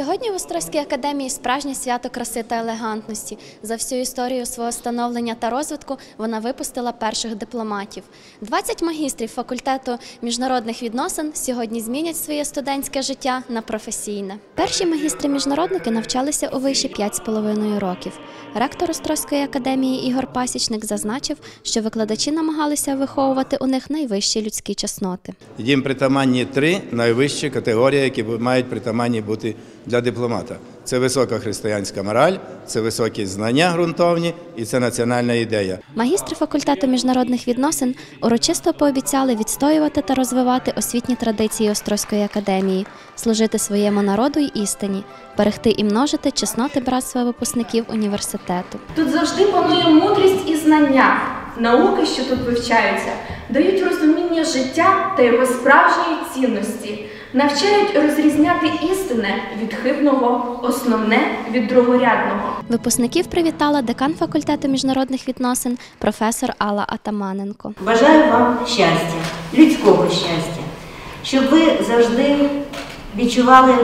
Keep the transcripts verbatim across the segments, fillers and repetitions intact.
Сьогодні в Острозькій академії справжнє свято краси та елегантності. За всю історію свого становлення та розвитку вона випустила перших дипломатів. двадцять магістрів факультету міжнародних відносин сьогодні змінять своє студентське життя на професійне. Перші магістри-міжнародники навчалися у виші п'ять з половиною років. Ректор Острозької академії Ігор Пасічник зазначив, що викладачі намагалися виховувати у них найвищі людські чесноти. Їм притаманні три найвищі категорії, які мають притаманні бути для дипломата. Це висока християнська мораль, це високі знання ґрунтовні і це національна ідея. Магістри факультету міжнародних відносин урочисто пообіцяли відстоювати та розвивати освітні традиції Острозької академії, служити своєму народу й істині, берегти і множити чесноти братства випускників університету. Тут завжди панує мудрість і знання. Науки, що тут вивчаються, дають розуміння життя та його справжньої цінності, навчають розрізняти істинне від хибного, основне від другорядного. Випускників привітала декан факультету міжнародних відносин професор Алла Атаманенко. Бажаю вам щастя, людського щастя, щоб ви завжди відчували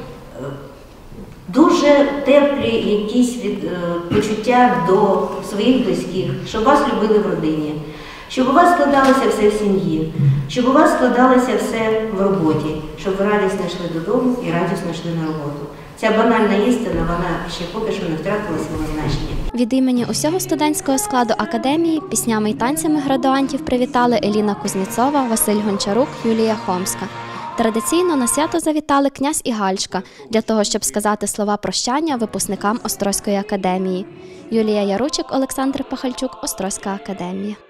дуже теплі якісь від, е, почуття до своїх близьких, щоб вас любили в родині, щоб у вас складалося все в сім'ї, щоб у вас складалося все в роботі, щоб ви радісно йшли додому і радісно йшли на роботу. Ця банальна істина, вона ще поки що не втратила свого значення. Від імені усього студентського складу академії піснями й танцями градуантів привітали Еліна Кузнєцова, Василь Гончарук, Юлія Хомська. Традиційно на свято завітали князь і Гальчка для того, щоб сказати слова прощання випускникам Острозької академії. Юлія Яручик, Олександр Пахальчук, Острозька академія.